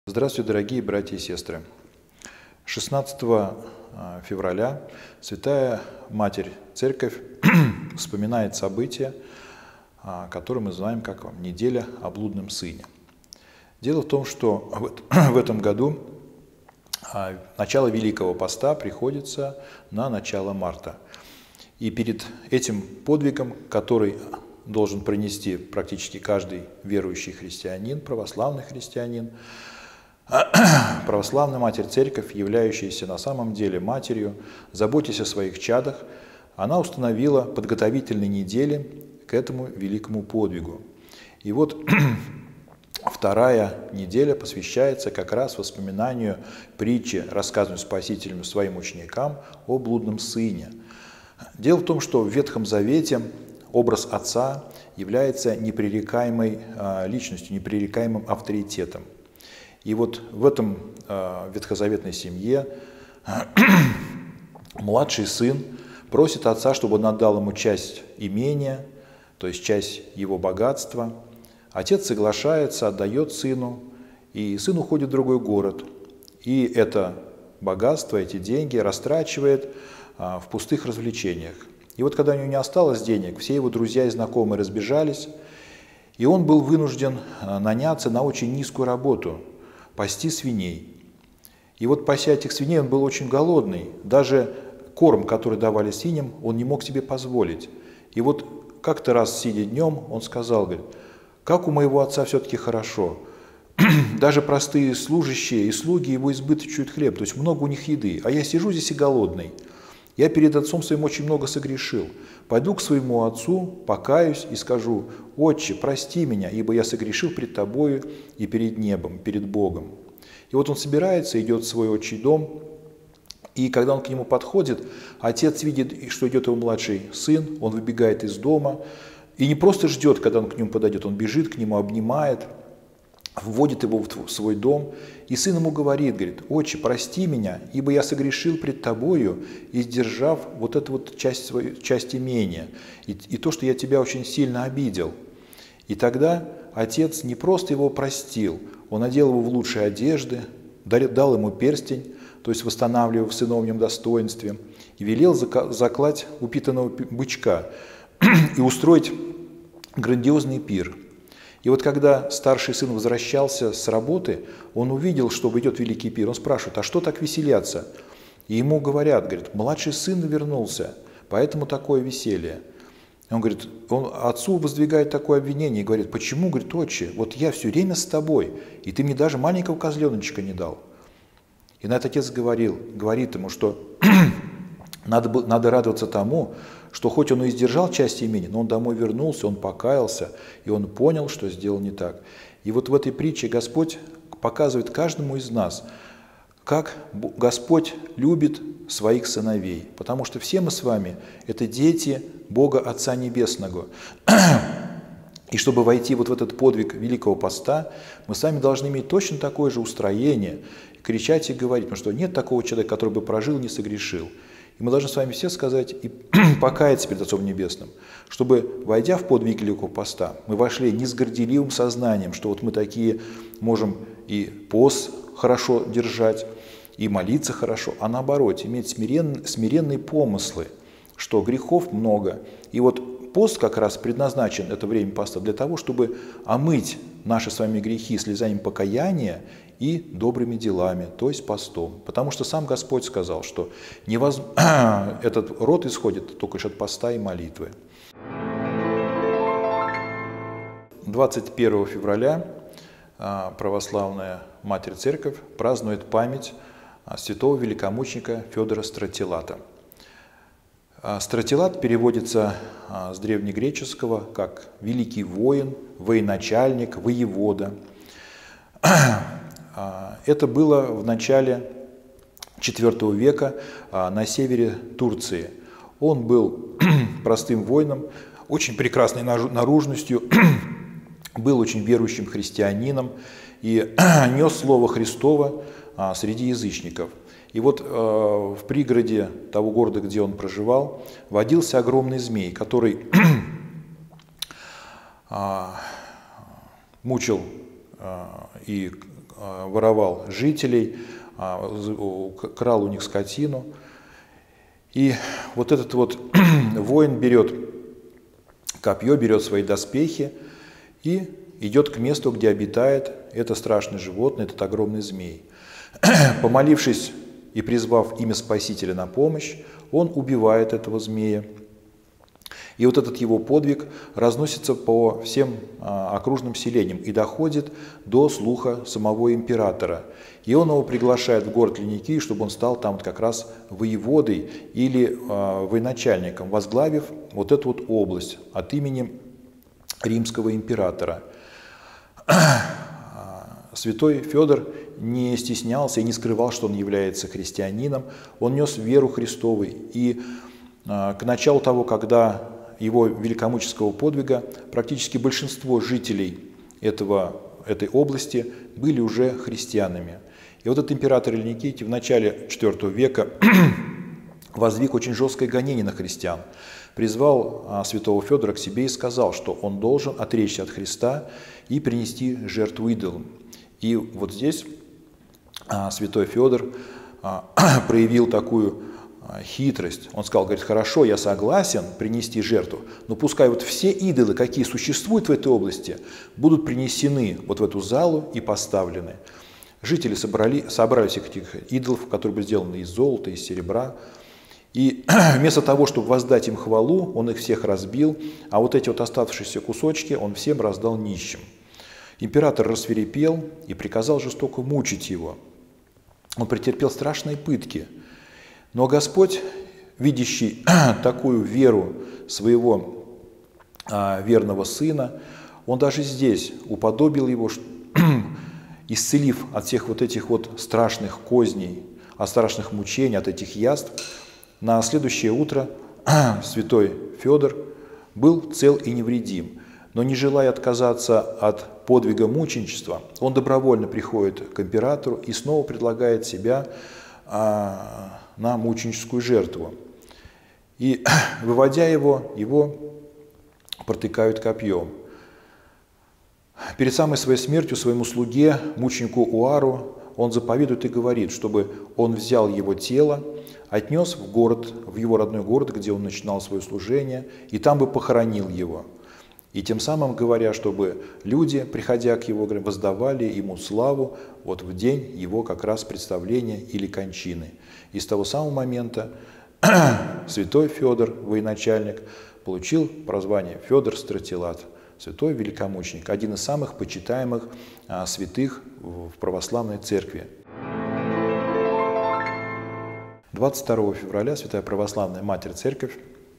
Здравствуйте, дорогие братья и сестры. 16 февраля Святая Матерь Церковь вспоминает события, которые мы знаем как неделя о блудном сыне. Дело в том, что в этом году начало Великого Поста приходится на начало марта. И перед этим подвигом, который должен принести практически каждый верующий христианин, православный христианин, православная Матерь Церковь, являющаяся на самом деле матерью, заботясь о своих чадах, она установила подготовительные недели к этому великому подвигу. И вот вторая неделя посвящается как раз воспоминанию притчи, рассказанной Спасителем своим ученикам о блудном сыне. Дело в том, что в Ветхом Завете образ отца является непререкаемой личностью, непререкаемым авторитетом. И вот в этом ветхозаветной семье младший сын просит отца, чтобы он отдал ему часть имения, то есть часть его богатства. Отец соглашается, отдает сыну, и сын уходит в другой город. И это богатство, эти деньги растрачивает в пустых развлечениях. И вот когда у него не осталось денег, все его друзья и знакомые разбежались, и он был вынужден наняться на очень низкую работу – пасти свиней. И вот пася этих свиней он был очень голодный. Даже корм, который давали свиньям, он не мог себе позволить. И вот как-то раз, сидя днем, он сказал, говорит, как у моего отца все-таки хорошо. Даже простые служащие и слуги его избыточуют хлеб, то есть много у них еды. А я сижу здесь и голодный. Я перед отцом своим очень много согрешил. Пойду к своему отцу, покаюсь и скажу, «Отче, прости меня, ибо я согрешил пред тобою и перед небом, перед Богом». И вот он собирается, идет в свой отчий дом, и когда он к нему подходит, отец видит, что идет его младший сын, он выбегает из дома, и не просто ждет, когда он к нему подойдет, он бежит к нему, обнимает, вводит его в свой дом, и сын ему говорит, «Отче, прости меня, ибо я согрешил пред тобою, издержав вот эту вот часть имения, и то, что я тебя очень сильно обидел». И тогда отец не просто его простил, он одел его в лучшие одежды, дал ему перстень, то есть восстанавливая в сыновнем достоинстве, и велел заклать упитанного бычка и устроить грандиозный пир. И вот когда старший сын возвращался с работы, он увидел, что идет великий пир. Он спрашивает, а что так веселятся? И ему говорит, младший сын вернулся, поэтому такое веселье. Он говорит, он отцу воздвигает такое обвинение и говорит, почему, говорит, отче, вот я все время с тобой, и ты мне даже маленького козленочка не дал. И на это отец говорит ему, что надо радоваться тому, что хоть он и издержал часть имени, но он домой вернулся, он покаялся, и он понял, что сделал не так. И вот в этой притче Господь показывает каждому из нас, как Господь любит своих сыновей. Потому что все мы с вами – это дети Бога Отца Небесного. И чтобы войти вот в этот подвиг Великого Поста, мы с вами должны иметь точно такое же устроение, кричать и говорить, потому что нет такого человека, который бы прожил и не согрешил. И мы должны с вами все сказать и покаяться перед Отцом Небесным, чтобы, войдя в подвиг Великого Поста, мы вошли не с горделивым сознанием, что вот мы такие можем и пост хорошо держать, и молиться хорошо, а наоборот, иметь смиренные помыслы, что грехов много. И вот пост как раз предназначен, это время поста, для того, чтобы омыть наши с вами грехи слезами покаяния и добрыми делами, то есть постом. Потому что сам Господь сказал, что этот род исходит только лишь от поста и молитвы. 21 февраля православная Матерь Церковь празднует память святого великомученика Федора Стратилата. Стратилат переводится с древнегреческого как «великий воин», «военачальник», «воевода». Это было в начале IV века на севере Турции. Он был простым воином, очень прекрасной наружностью, был очень верующим христианином и нес слово Христово среди язычников. И вот в пригороде того города, где он проживал, водился огромный змей, который мучил и воровал жителей, крал у них скотину. И вот этот вот воин берет копье, берет свои доспехи и идет к месту, где обитает это страшное животное, этот огромный змей. Помолившись и призвав имя Спасителя на помощь, он убивает этого змея. И вот этот его подвиг разносится по всем окружным селениям и доходит до слуха самого императора. И он его приглашает в город Линикий, чтобы он стал там как раз воеводой или военачальником, возглавив вот эту вот область от имени римского императора. Святой Федор не стеснялся и не скрывал, что он является христианином. Он нес веру Христову. И к началу того, когда его великомученического подвига, практически большинство жителей этой области были уже христианами. И вот этот император Линикий в начале IV века воздвиг очень жесткое гонение на христиан. Призвал святого Федора к себе и сказал, что он должен отречься от Христа и принести жертву идолам. И вот здесь святой Федор проявил такую хитрость. Он сказал, говорит, хорошо, я согласен принести жертву, но пускай вот все идолы, какие существуют в этой области, будут принесены вот в эту залу и поставлены. Жители собрали всех этих идолов, которые были сделаны из золота, из серебра. И вместо того, чтобы воздать им хвалу, он их всех разбил, а вот эти вот оставшиеся кусочки он всем раздал нищим. Император рассвирепел и приказал жестоко мучить его. Он претерпел страшные пытки. Но Господь, видящий такую веру своего верного сына, Он даже здесь уподобил его, исцелив от всех вот этих вот страшных козней, от страшных мучений, от этих яств. На следующее утро святой Федор был цел и невредим. Но не желая отказаться от подвига мученичества, он добровольно приходит к императору и снова предлагает себя на мученическую жертву. И, выводя его протыкают копьем. Перед самой своей смертью своему слуге, мученику Уару, он заповедует и говорит, чтобы он взял его тело, отнес в город, в его родной город, где он начинал свое служение, и там бы похоронил его. И тем самым говоря, чтобы люди, приходя к его, воздавали ему славу вот в день его как раз представления или кончины. И с того самого момента святой Федор, военачальник, получил прозвание Федор Стратилат, святой великомученик, один из самых почитаемых святых в православной церкви. 22 февраля Святая Православная Матерь Церковь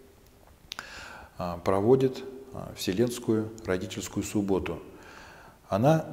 проводит Вселенскую родительскую субботу. Она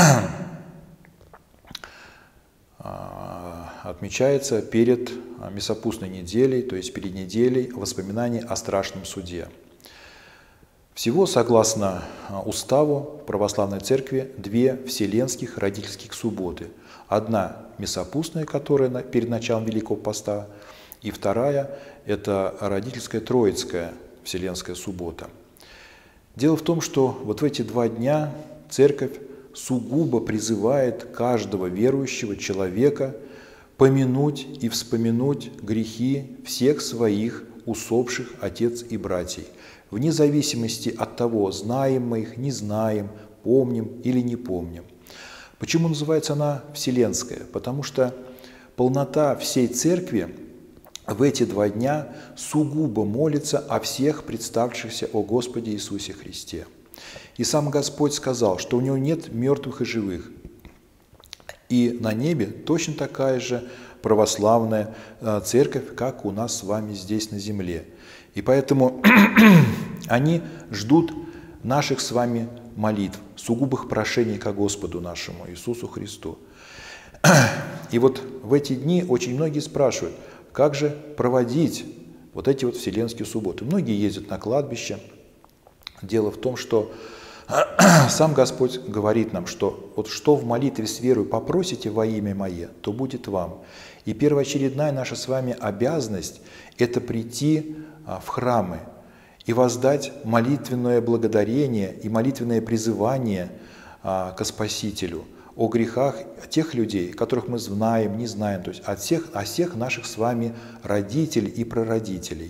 отмечается перед Мясопустной неделей, то есть перед неделей воспоминаний о страшном суде. Всего, согласно уставу Православной Церкви, 2 Вселенских родительских субботы. Одна Мясопустная, которая перед началом Великого Поста, и вторая – это родительская Троицкая Вселенская суббота. Дело в том, что вот в эти 2 дня Церковь сугубо призывает каждого верующего человека помянуть и вспомянуть грехи всех своих усопших отец и братьев, вне зависимости от того, знаем мы их, не знаем, помним или не помним. Почему называется она Вселенская? Потому что полнота всей Церкви в эти 2 дня сугубо молится о всех представшихся о Господе Иисусе Христе. И сам Господь сказал, что у Него нет мертвых и живых. И на небе точно такая же православная церковь, как у нас с вами здесь на земле. И поэтому они ждут наших с вами молитв, сугубых прошений ко Господу нашему Иисусу Христу. И вот в эти дни очень многие спрашивают, как же проводить вот эти вот вселенские субботы. Многие ездят на кладбище. Дело в том, что сам Господь говорит нам, что вот что в молитве с верой попросите во имя Мое, то будет вам. И первоочередная наша с вами обязанность – это прийти в храмы и воздать молитвенное благодарение и молитвенное призывание ко Спасителю. о грехах тех людей, которых мы знаем, не знаем, то есть о всех наших с вами родителей и прародителей.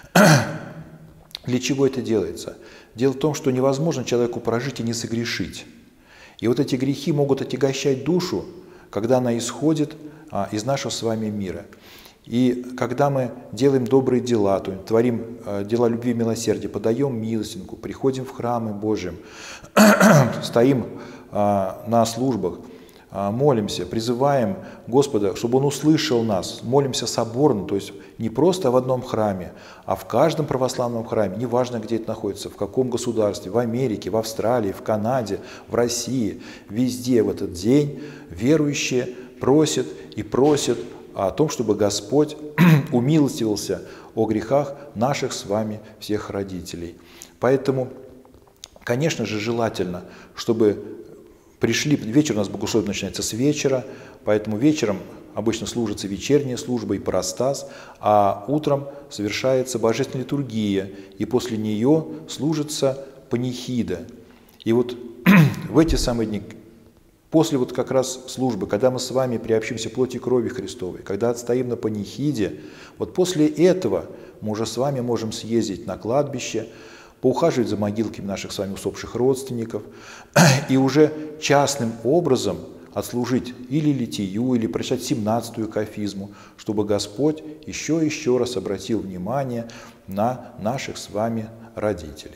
Для чего это делается? Дело в том, что невозможно человеку прожить и не согрешить. И вот эти грехи могут отягощать душу, когда она исходит из нашего с вами мира. И когда мы делаем добрые дела, то есть творим дела любви и милосердия, подаем милостинку, приходим в храмы Божьим, стоим на службах, молимся, призываем Господа, чтобы Он услышал нас, молимся соборно, то есть не просто в одном храме, а в каждом православном храме, неважно, где это находится, в каком государстве, в Америке, в Австралии, в Канаде, в России, везде в этот день верующие просят и просят о том, чтобы Господь умилостивился о грехах наших с вами всех родителей. Поэтому, конечно же, желательно, чтобы пришли, вечер у нас богослужение начинается с вечера, поэтому вечером обычно служится вечерняя служба и парастас, а утром совершается божественная литургия, и после нее служится панихида. И вот в эти самые дни, после вот как раз службы, когда мы с вами приобщимся плоти и крови Христовой, когда отстоим на панихиде, вот после этого мы уже с вами можем съездить на кладбище, поухаживать за могилками наших с вами усопших родственников и уже частным образом отслужить или литию, или прочитать 17-ю кафизму, чтобы Господь еще раз обратил внимание на наших с вами родителей.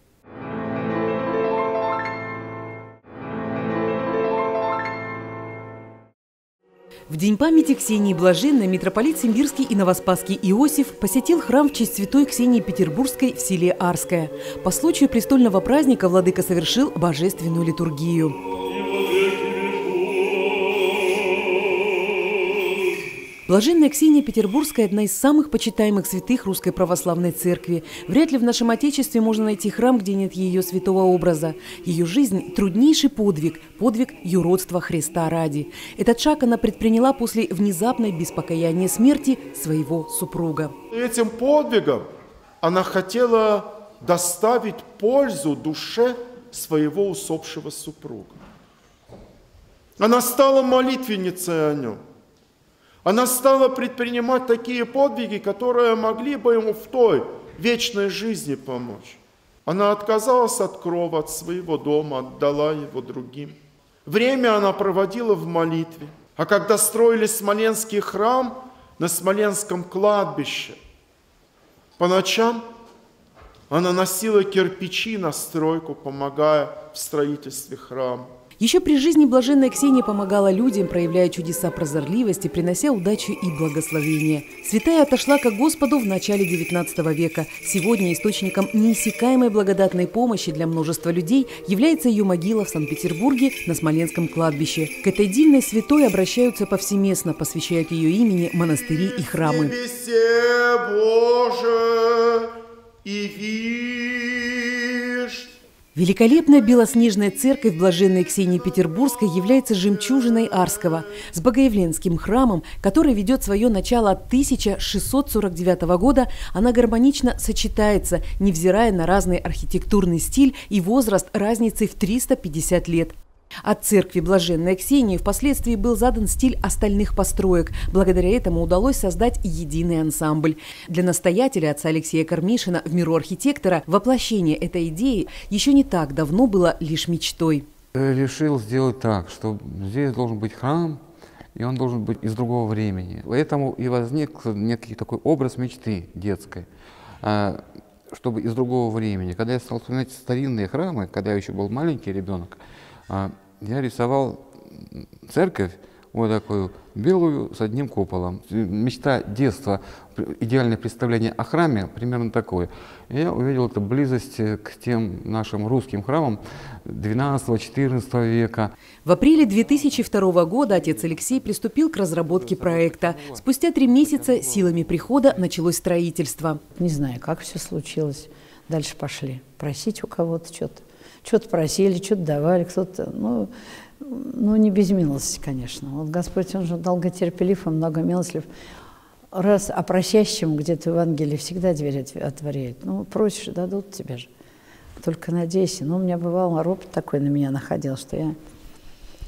В день памяти Ксении Блаженной митрополит Симбирский и Новоспасский Иосиф посетил храм в честь святой Ксении Петербургской в селе Арское. По случаю престольного праздника владыка совершил божественную литургию. Блаженная Ксения Петербургская – одна из самых почитаемых святых Русской Православной Церкви. Вряд ли в нашем Отечестве можно найти храм, где нет ее святого образа. Ее жизнь – труднейший подвиг, подвиг юродства Христа ради. Этот шаг она предприняла после внезапной без покаяния смерти своего супруга. Этим подвигом она хотела доставить пользу душе своего усопшего супруга. Она стала молитвенницей о нем. Она стала предпринимать такие подвиги, которые могли бы ему в той вечной жизни помочь. Она отказалась от крова, от своего дома, отдала его другим. Время она проводила в молитве. А когда строили Смоленский храм на Смоленском кладбище, по ночам она носила кирпичи на стройку, помогая в строительстве храма. Еще при жизни блаженная Ксения помогала людям, проявляя чудеса прозорливости, принося удачу и благословение. Святая отошла ко Господу в начале XIX века. Сегодня источником неиссякаемой благодатной помощи для множества людей является ее могила в Санкт-Петербурге на Смоленском кладбище. К этой дивной святой обращаются повсеместно, посвящают ее имени монастыри и храмы. Великолепная белоснежная церковь Блаженной Ксении Петербургской является жемчужиной Арского, с Богоявленским храмом, который ведет свое начало от 1649 года. Она гармонично сочетается, невзирая на разный архитектурный стиль и возраст разницей в 350 лет. От церкви Блаженной Ксении впоследствии был задан стиль остальных построек. Благодаря этому удалось создать единый ансамбль. Для настоятеля отца Алексея Кармишина в миру архитектора воплощение этой идеи еще не так давно было лишь мечтой. Решил сделать так, что здесь должен быть храм, и он должен быть из другого времени. Поэтому и возник некий такой образ мечты детской, чтобы из другого времени. Когда я стал вспоминать старинные храмы, когда я еще был маленький ребенок, я рисовал церковь, вот такую белую с одним куполом. Мечта детства, идеальное представление о храме примерно такое. И я увидел эту близость к тем нашим русским храмам XII-XIV века. В апреле 2002 года отец Алексей приступил к разработке проекта. Спустя 3 месяца силами прихода началось строительство. Не знаю, как все случилось. Дальше пошли просить у кого-то что-то. Что-то просили, что-то давали, кто-то, ну, не без милости, конечно. Вот Господь, Он же долготерпелив и многомилостлив. Раз о просящем где-то в Евангелии всегда дверь отворяет. Ну, просишь, дадут тебе же. Только надейся. Ну, у меня бывал ропот такой на меня находил, что я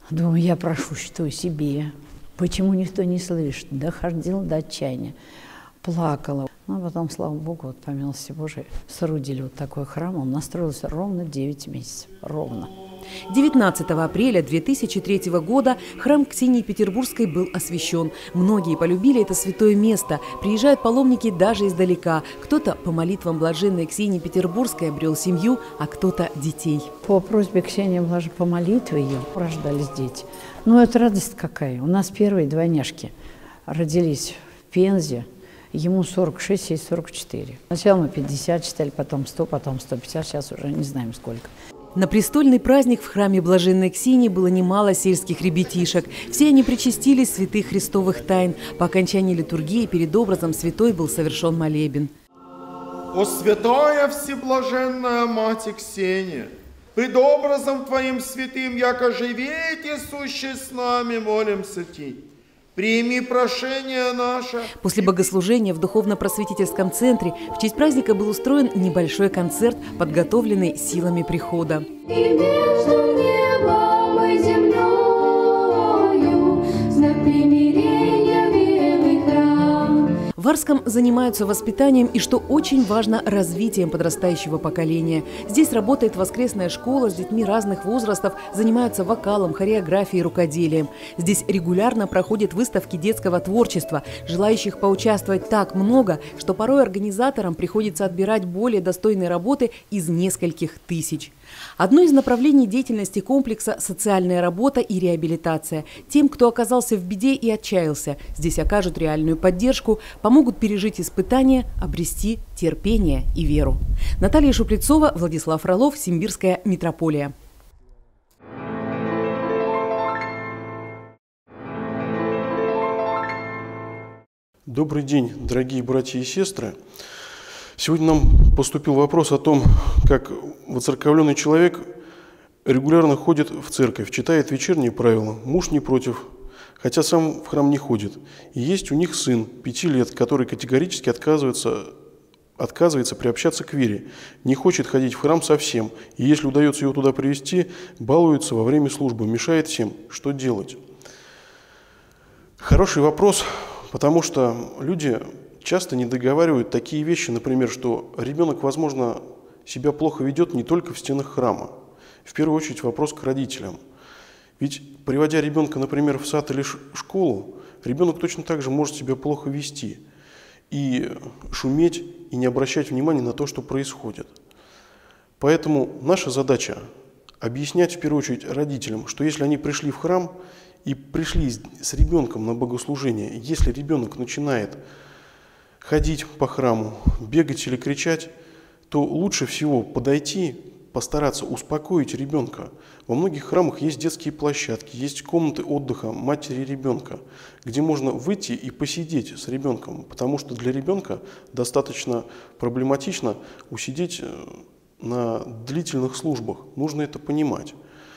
Думаю, я прошу, что себе. Почему никто не слышит? Доходила до отчаяния. Плакала. Ну, а потом, слава Богу, вот по милости Божией, соорудили вот такой храм. Он настроился ровно 9 месяцев. Ровно. 19 апреля 2003 года храм Ксении Петербургской был освящен. Многие полюбили это святое место. Приезжают паломники даже издалека. Кто-то по молитвам блаженной Ксении Петербургской обрел семью, а кто-то детей. По просьбе Ксении Блаженной, по молитве ее рождались дети. Ну, это радость какая. У нас первые двойняшки родились в Пензе. Ему 46, ей 44. Сначала мы 50 читали, потом 100, потом 150, сейчас уже не знаем сколько. На престольный праздник в храме Блаженной Ксении было немало сельских ребятишек. Все они причастились святых христовых тайн. По окончании литургии перед образом святой был совершен молебен. О святая всеблаженная Мать Ксения, пред образом Твоим святым, яко живете сущий с нами, молимся Ти. Прими прошение наше. После богослужения в духовно-просветительском центре в честь праздника был устроен небольшой концерт, подготовленный силами прихода. И между небом и землею знак примирения белый храм. В Арском занимаются воспитанием и, что очень важно, развитием подрастающего поколения. Здесь работает воскресная школа с детьми разных возрастов, занимаются вокалом, хореографией, рукоделием. Здесь регулярно проходят выставки детского творчества. Желающих поучаствовать так много, что порой организаторам приходится отбирать более достойные работы из нескольких тысяч. Одно из направлений деятельности комплекса – социальная работа и реабилитация. Тем, кто оказался в беде и отчаялся, здесь окажут реальную поддержку, помогут пережить испытания, обрести терпение и веру. Наталья Шуплецова, Владислав Фролов, Симбирская митрополия. Добрый день, дорогие братья и сестры. Сегодня нам поступил вопрос о том, как воцерковленный человек регулярно ходит в церковь, читает вечерние правила, муж не против, хотя сам в храм не ходит. И есть у них сын 5 лет, который категорически отказывается приобщаться к вере, не хочет ходить в храм совсем, и если удается его туда привести, балуется во время службы, мешает всем. Что делать? Хороший вопрос, потому что люди часто не договаривают такие вещи, например, что ребенок, возможно, себя плохо ведет не только в стенах храма. В первую очередь вопрос к родителям. Ведь, приводя ребенка, например, в сад или школу, ребенок точно так же может себя плохо вести и шуметь, и не обращать внимания на то, что происходит. Поэтому наша задача – объяснять в первую очередь родителям, что если они пришли в храм и пришли с ребенком на богослужение, если ребенок начинает ходить по храму, бегать или кричать, то лучше всего подойти, постараться успокоить ребенка. Во многих храмах есть детские площадки, есть комнаты отдыха матери и ребенка, где можно выйти и посидеть с ребенком, потому что для ребенка достаточно проблематично усидеть на длительных службах. Нужно это понимать.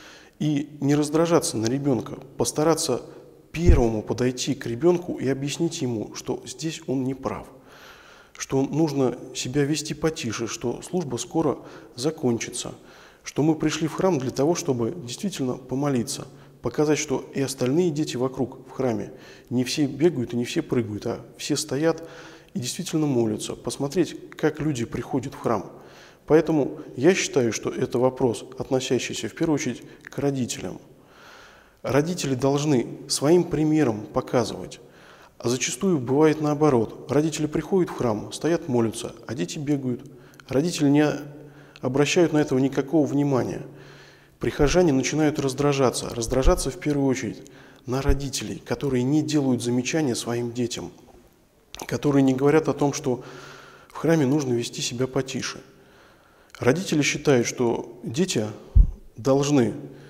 И не раздражаться на ребенка, постараться первому подойти к ребенку и объяснить ему, что здесь он не прав, что нужно себя вести потише, что служба скоро закончится, что мы пришли в храм для того, чтобы действительно помолиться, показать, что и остальные дети вокруг в храме не все бегают и не все прыгают, а все стоят и действительно молятся, посмотреть, как люди приходят в храм. Поэтому я считаю, что это вопрос, относящийся в первую очередь к родителям. Родители должны своим примером показывать. А зачастую бывает наоборот. Родители приходят в храм, стоят, молятся, а дети бегают. Родители не обращают на этого никакого внимания. Прихожане начинают раздражаться. Раздражаться в первую очередь на родителей, которые не делают замечания своим детям, которые не говорят о том, что в храме нужно вести себя потише. Родители считают, что дети должны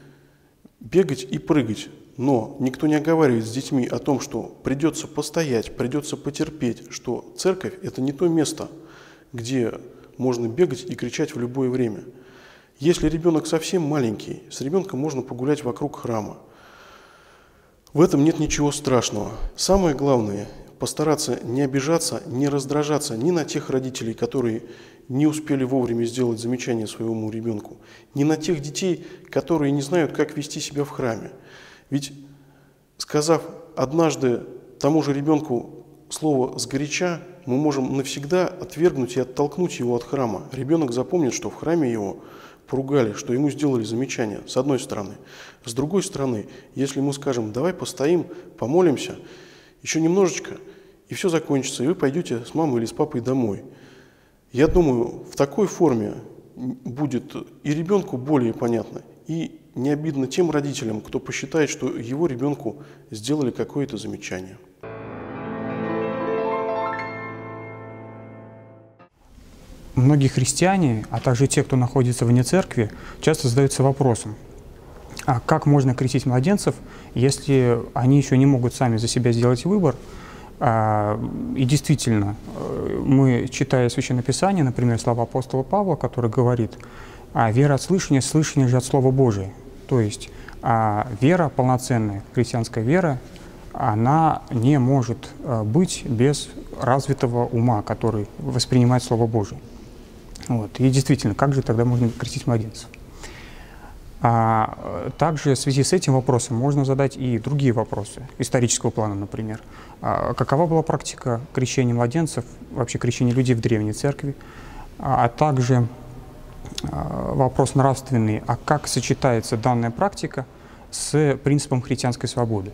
бегать и прыгать, но никто не оговаривает с детьми о том, что придется постоять, придется потерпеть, что церковь – это не то место, где можно бегать и кричать в любое время. Если ребенок совсем маленький, с ребенком можно погулять вокруг храма. В этом нет ничего страшного. Самое главное – постараться не обижаться, не раздражаться ни на тех родителей, которые не успели вовремя сделать замечание своему ребенку, ни на тех детей, которые не знают, как вести себя в храме. Ведь, сказав однажды тому же ребенку слово «сгоряча», мы можем навсегда отвергнуть и оттолкнуть его от храма. Ребенок запомнит, что в храме его поругали, что ему сделали замечание, с одной стороны. С другой стороны, если мы скажем: давай постоим, помолимся, еще немножечко, и все закончится, и вы пойдете с мамой или с папой домой. Я думаю, в такой форме будет и ребенку более понятно, и не обидно тем родителям, кто посчитает, что его ребенку сделали какое-то замечание. Многие христиане, а также те, кто находится вне церкви, часто задаются вопросом: а как можно крестить младенцев, если они еще не могут сами за себя сделать выбор? И действительно, мы, читая Священное Писание, например, слова апостола Павла, который говорит: «Вера от слышания, слышание же от Слова Божия». То есть вера, полноценная христианская вера, она не может быть без развитого ума, который воспринимает Слово Божие. Вот. И действительно, как же тогда можно крестить младенцев? Также в связи с этим вопросом можно задать и другие вопросы, исторического плана, например. Какова была практика крещения младенцев, вообще крещения людей в Древней Церкви? А также вопрос нравственный: а как сочетается данная практика с принципом христианской свободы?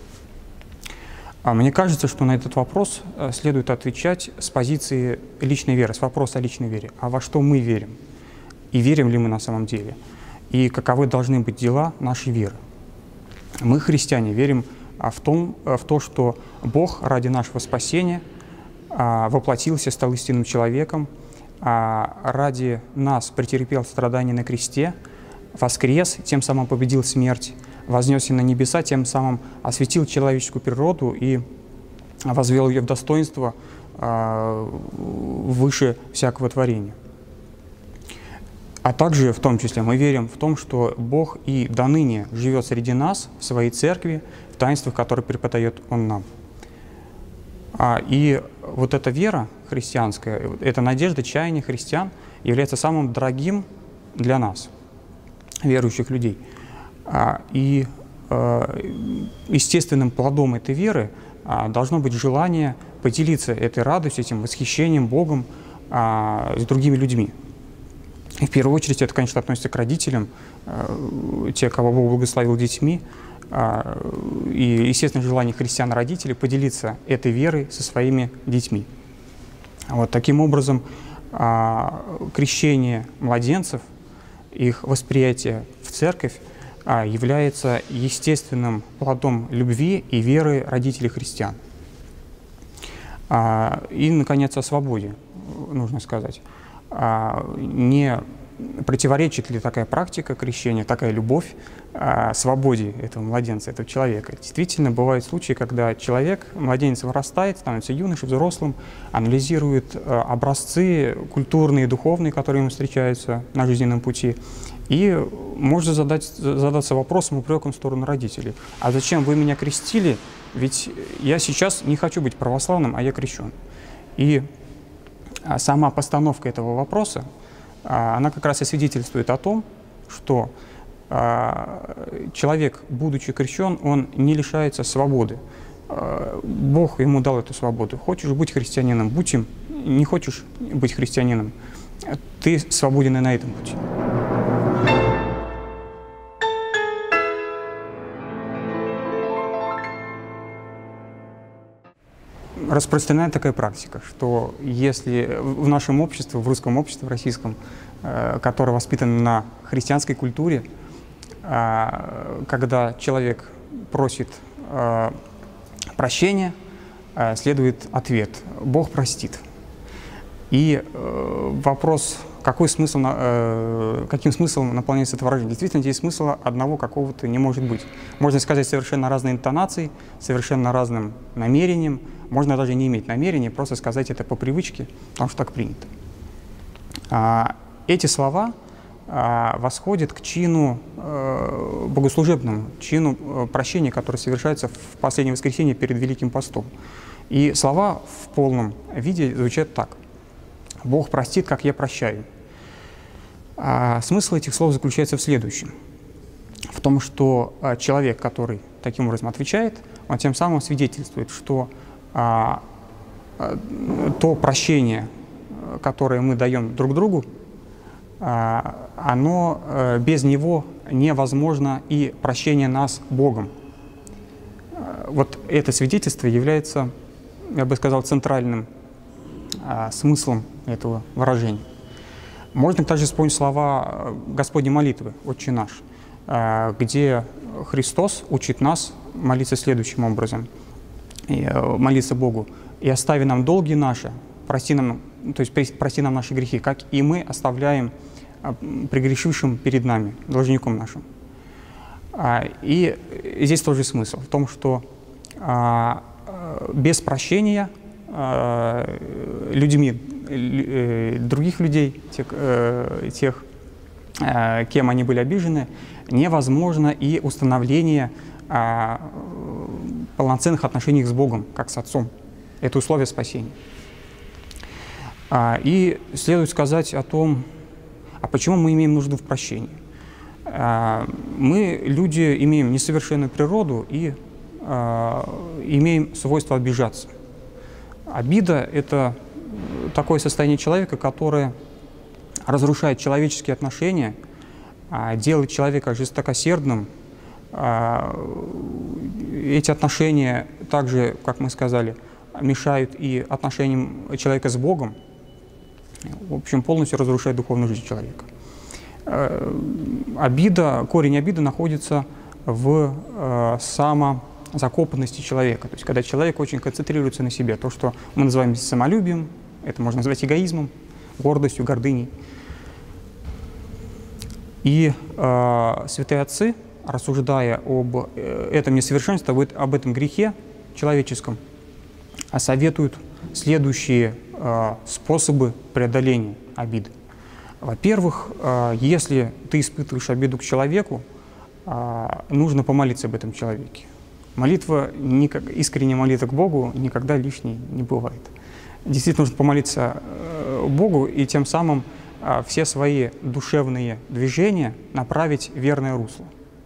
Мне кажется, что на этот вопрос следует отвечать с позиции личной веры, с вопроса о личной вере. А во что мы верим? И верим ли мы на самом деле? И каковы должны быть дела нашей веры? Мы, христиане, верим в то, что Бог ради нашего спасения воплотился, стал истинным человеком, ради нас претерпел страдания на кресте, воскрес, тем самым победил смерть, вознесся на небеса, тем самым осветил человеческую природу и возвел ее в достоинство выше всякого творения. А также, в том числе, мы верим в том, что Бог и доныне живет среди нас, в своей церкви, в таинствах, которые преподает Он нам. И вот эта вера христианская, эта надежда, чаяние христиан является самым дорогим для нас, верующих людей. И естественным плодом этой веры должно быть желание поделиться этой радостью, этим восхищением Богом с другими людьми. И в первую очередь это, конечно, относится к родителям, те, кого Бог благословил детьми. И, естественно, желание христиан-родителей поделиться этой верой со своими детьми. Вот таким образом, крещение младенцев, их восприятие в церковь является естественным плодом любви и веры родителей христиан. И, наконец, о свободе нужно сказать. Не противоречит ли такая практика крещения, такая любовь свободе этого младенца, этого человека? Действительно, бывают случаи, когда человек, младенец, вырастает, становится юношей, взрослым, анализирует образцы культурные, духовные, которые ему встречаются на жизненном пути, и может задаться вопросом, упреком в сторону родителей. А зачем вы меня крестили? Ведь я сейчас не хочу быть православным, а я крещен. И сама постановка этого вопроса, она как раз и свидетельствует о том, что человек, будучи крещен, он не лишается свободы. Бог ему дал эту свободу. Хочешь быть христианином, будь им. Не хочешь быть христианином, ты свободен и на этом пути. Распространена такая практика, что если в нашем обществе, в русском обществе, в российском, которое воспитано на христианской культуре, когда человек просит прощения, следует ответ: «Бог простит». И вопрос, каким смыслом наполняется это выражение? Действительно, здесь смысла одного какого-то не может быть. Можно сказать совершенно разные интонации, совершенно разным намерением. Можно даже не иметь намерения, просто сказать это по привычке, потому что так принято. Эти слова восходят к чину богослужебному, чину прощения, который совершается в последнее воскресенье перед Великим постом. И слова в полном виде звучат так: «Бог простит, как я прощаю». Смысл этих слов заключается в следующем. В в том, что человек, который таким образом отвечает, он тем самым свидетельствует, что то прощение, которое мы даем друг другу, оно без него невозможно и прощение нас Богом. Вот это свидетельство является, я бы сказал, центральным смыслом этого выражения. Можно также вспомнить слова Господней молитвы «Отче наш», где Христос учит нас молиться следующим образом, молиться Богу: «И остави нам долги наши, прости нам, то есть прости нам наши грехи, как и мы оставляем прегрешившим перед нами, должником нашим». И здесь тоже смысл в том, что без прощения людьми других людей, тех, кем они были обижены, невозможно и установление полноценных отношений с Богом, как с Отцом. Это условие спасения. И следует сказать о том, а почему мы имеем нужду в прощении. Мы, люди, имеем несовершенную природу и имеем свойство обижаться. Обида – это такое состояние человека, которое разрушает человеческие отношения, делает человека жестокосердным. Эти отношения также, как мы сказали, мешают и отношениям человека с Богом. В общем, полностью разрушает духовную жизнь человека. Обида, корень обиды находится в самозакопанности человека. То есть, когда человек очень концентрируется на себе, то, что мы называем самолюбием, это можно назвать эгоизмом, гордостью, гордыней. И святые отцы, рассуждая об этом несовершенстве, об этом грехе человеческом, советуют следующие способы преодоления обиды. Во-первых, если ты испытываешь обиду к человеку, нужно помолиться об этом человеке. Молитва, искренняя молитва к Богу никогда лишней не бывает. Действительно нужно помолиться Богу и тем самым все свои душевные движения направить в верное русло.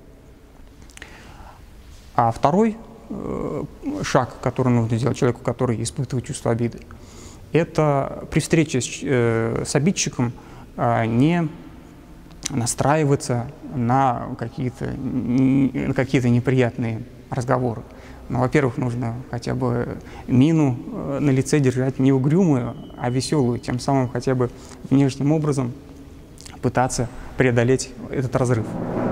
А второй шаг, который нужно делать человеку, который испытывает чувство обиды, это при встрече с обидчиком не настраиваться на какие-то неприятные разговоры. Но, во-первых, нужно хотя бы мину на лице держать не угрюмую, а веселую, тем самым хотя бы внешним образом пытаться преодолеть этот разрыв.